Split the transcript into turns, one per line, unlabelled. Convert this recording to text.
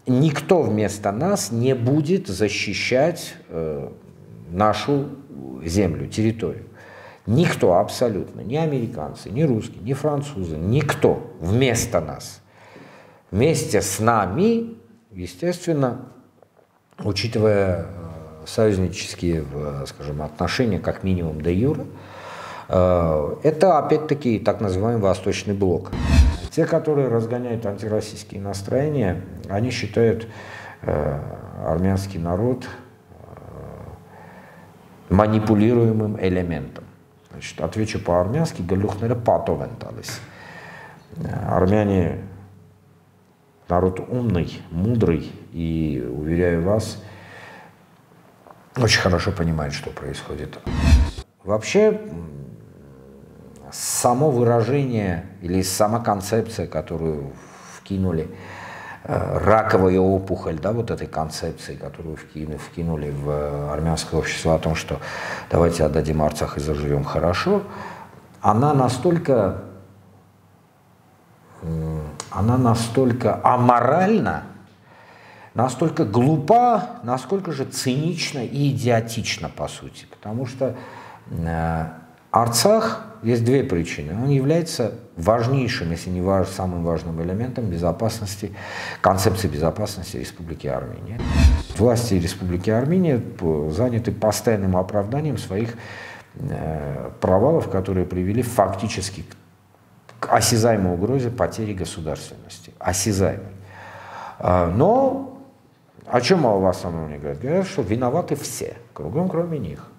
никто вместо нас не будет защищать нашу землю, территорию. Никто абсолютно, ни американцы, ни русские, ни французы, никто вместо нас. Вместе с нами, естественно, учитывая союзнические, скажем, отношения, как минимум де юре, это опять-таки так называемый Восточный блок. Те, которые разгоняют антироссийские настроения, они считают армянский народ манипулируемым элементом. Значит, отвечу по-армянски, галюхнера патовенталис. Армяне народ умный, мудрый и, уверяю вас, очень хорошо понимает, что происходит. Вообще, само выражение или сама концепция, которую вкинули, раковая опухоль, да, вот этой концепции, которую вкинули в армянское общество о том, что давайте отдадим Арцах и заживем хорошо, она настолько аморальна, настолько глупа, насколько же цинична и идиотична, по сути. Потому что Арцах, есть две причины. Он является важнейшим, если не самым важным элементом безопасности, концепции безопасности Республики Армения. Власти Республики Армения заняты постоянным оправданием своих провалов, которые привели фактически к осязаемой угрозе потери государственности. Осязаемой. Но о чем в основном не говорят? Говорят, что виноваты все, кругом кроме них.